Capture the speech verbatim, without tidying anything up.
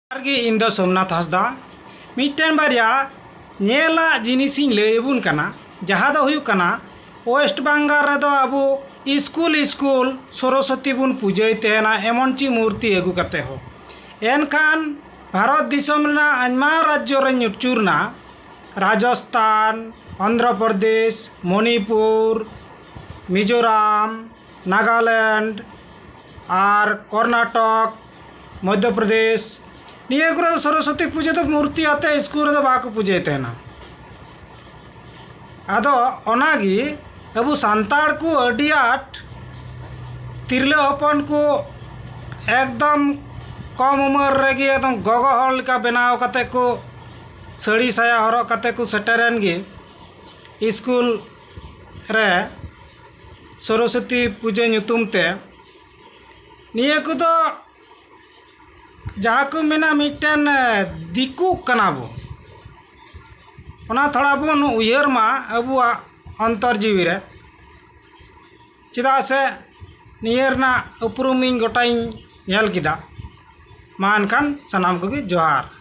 इन दो सोमनाथ हंसदा मिट्टन बारिया नेला जिनिसिन लैबुन कना जहाँ दो हुयु कना वेस्ट बंगाल रे दो अबो स्कूल स्कूल सरस्वती बुन पूजय तेना एमन ची मूर्ति अगु कते हो एनखान भारत दिसम ना आयमा राज्य रे नुचुरना राजस्थान आंध्र प्रदेश मणिपुर मिजोराम नागालैंड और कर्नाटक मध्य प्रदेश निये गुरा सरस्वती पूजा तो मूर्ति आते स्कूल रे बाको पूजे तेना आदो ओनागी अबु सांताड़ को अडी आट तिरले हपन को एकदम कम उम्र रेगे एकदम गगो हल का बनाव कते को साड़ी साया हरो कते को सेटरन गे स्कूल रे सरस्वती पूजा नुतुम ते निये को तो जहाँ को मेना मिट्टन दिकु कनाबो ओना थोड़ा बन उयहर मा अबुआ अंतर जीवी रे चेदा से नियरना उपरुमिन गोटाई नेल किदा मा एनखान सनाम कोगे जोहार।